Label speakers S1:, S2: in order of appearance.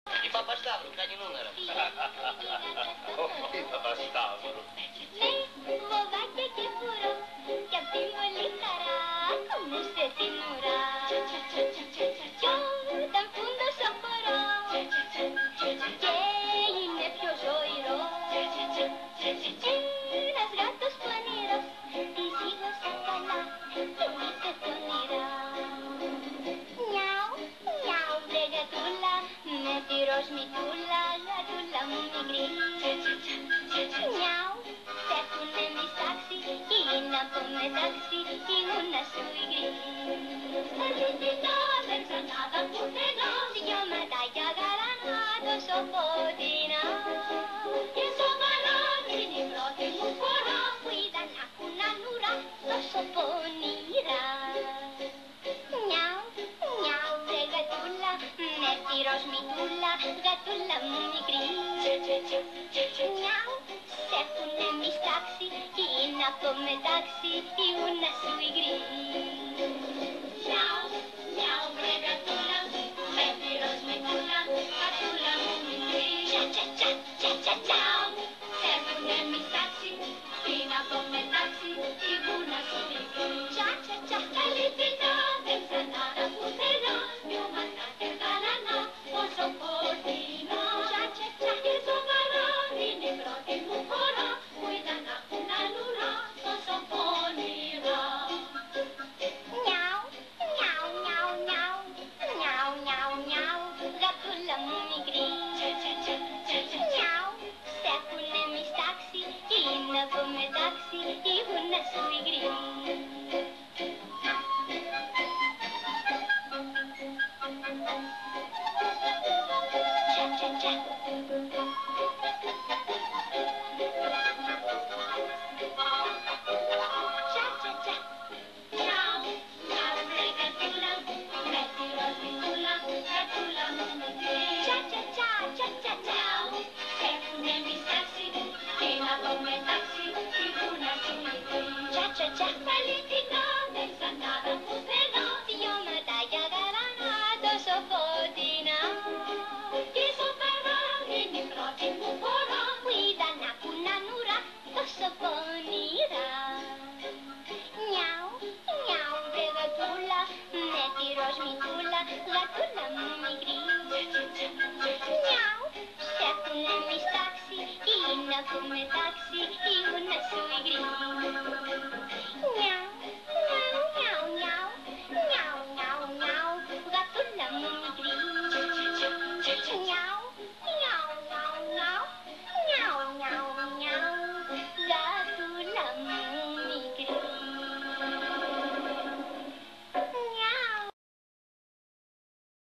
S1: Η Παπασταύρου κάνει νούμερα.
S2: Η Παπασταύρου.
S3: Με βοδάκια και φουρό κι απ' τη μολή χαρά κουνούσε την ουρά. Κι όταν φούντωσε ο χορός και είναι πιο ζωηρό, ένας γάτος πονηρός τη ζήγωσε καλά και είπε πονηρά. Μιαου, μιαου βρε γατούλα με τη ροζ μητούλα, γατούλα μου μικρή. Μιαου, σ' έχουνε μιστάξει κι είναι από μεταξύ η γούνα σου υγρή. Αλήθεια δεν ξανάδα πουθενά, δυο ματάκια γαλανά τόσο φωτεινά. Και σοβαρά είναι η πρώτη μου φορά που είδα να κουνάν ουρά τόσο πονηρά. Μιαου, μιαου βρε γατούλα με τη ροζ μητούλα, γατούλα μου μικρή. Μιαου, σ' έχουνε μιστάξει κι είναι από μεταξύ η γούνα σου υγρή. Μιαου, μιαου βρε γατούλα με τη ροζ μητούλα, γατούλα μου μικρή. Τσα τσα τσα τσα τσα τσαου, σ' έχουνε μιστάξει κι είναι από μεταξύ η γούνα σου υγρή. Τσα τσα τσα αλήθεια δεν ξανάδα πουθενά, δυο ματάκια γαλανά τόσο φωτεινά. Τσα τσα τσα και σοβαρά είναι η πρώτη μου φορά που είδα να κουνάν ουρά τόσο πονηρά. Μιαου, μιαου, μιαου, μιαου, μιαου, μιαου, μιαου, γατούλα μου μικρή. Μιαου, σ' έχουνε μιστάξει κι είναι από μεταξύ η γούνα σου υγρή. Τσα τσα τσα